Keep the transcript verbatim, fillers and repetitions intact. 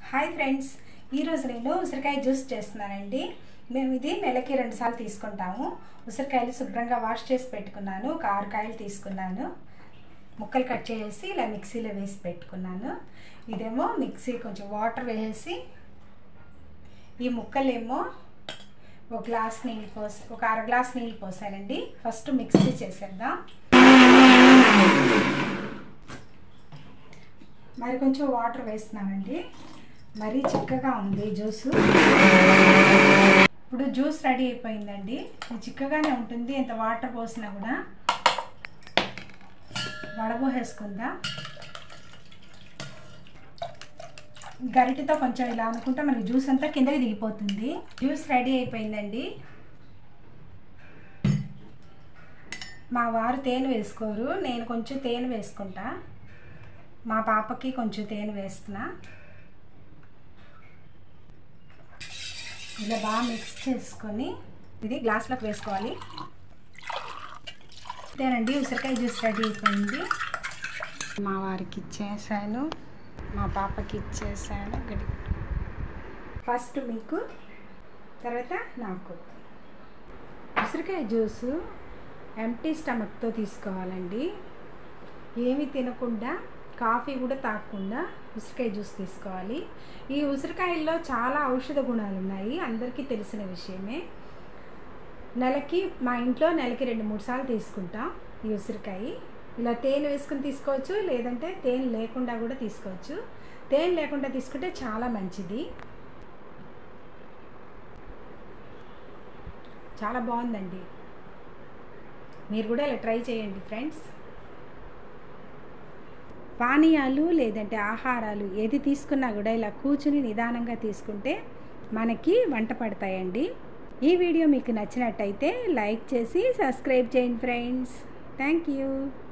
Hi friends, ఈరోజు నేను ఉసిరికాయ జ్యూస్ చేస్తున్నానండి. మేము ఇది నెలకి రెండు సార్లు తీసుకుంటాము. ఉసిరికాయలు శుభ్రంగా వాష్ చేసి పెట్టుకున్నాను. ఒక ఆరు కాయలు తీసుకున్నాను. ముక్కలు కట్ చేసి ఇలా మిక్సీలో వేసి పెట్టుకున్నాను. ఇదేమో మిక్సీ కొంచెం వాటర్ వేసి ఈ ముక్కలేమో ఒక గ్లాస్ నీళ్ళు పోసి ఒక అర గ్లాస్ నీళ్ళు పోసానండి. ఫస్ట్ మిక్సీ చేసేద్దాం. మరి కొంచెం వాటర్ వేస్తున్నానండి. మరీ చిక్కగా ఉంది జ్యూసు. ఇప్పుడు జ్యూస్ రెడీ అయిపోయిందండి. ఇది చిక్కగానే ఉంటుంది. ఎంత వాటర్ పోసినా కూడా వడబోసేసుకుందాం. గరిటెతో కొంచెం ఇలా అనుకుంటే మనకి జ్యూస్ అంతా కిందకి దిగిపోతుంది. జ్యూస్ రెడీ అయిపోయిందండి. మా వారు తేనె వేసుకోరు, నేను కొంచెం తేనె వేసుకుంటా. మా పాపకి కొంచెం తేనె వేస్తున్నా. ఇలా బాగా మిక్స్ చేసుకొని ఇది గ్లాస్లోకి వేసుకోవాలి. ఇదేనండి ఉసిరికాయ జ్యూస్ రెడీ అయిపోయింది. మా వారికి ఇచ్చేసాను, మా పాపకి ఇచ్చేసాను. గడి ఫస్ట్ మీకు, తర్వాత నాకు. ఉసిరికాయ జ్యూసు ఎంప్టీ స్టమక్తో తీసుకోవాలండి. ఏమి తినకుండా, కాఫీ కూడా తాగకుండా ఉసిరికాయ జ్యూస్ తీసుకోవాలి. ఈ ఉసిరికాయల్లో చాలా ఔషధ గుణాలు ఉన్నాయి, అందరికీ తెలిసిన విషయమే. నెలకి మా ఇంట్లో నెలకి రెండు మూడు సార్లు తీసుకుంటాం ఈ ఉసిరికాయ. ఇలా తేనె వేసుకుని తీసుకోవచ్చు, లేదంటే తేనె లేకుండా కూడా తీసుకోవచ్చు. తేనె లేకుండా తీసుకుంటే చాలా మంచిది. చాలా బాగుందండి. మీరు కూడా ఇలా ట్రై చేయండి ఫ్రెండ్స్. పానీయాలు లేదంటే ఆహారాలు ఏది తీసుకున్నా కూడా ఇలా కూర్చుని నిదానంగా తీసుకుంటే మనకి వంట పడతాయండి. ఈ వీడియో మీకు నచ్చినట్టయితే లైక్ చేసి సబ్స్క్రైబ్ చేయండి ఫ్రెండ్స్. Thank you.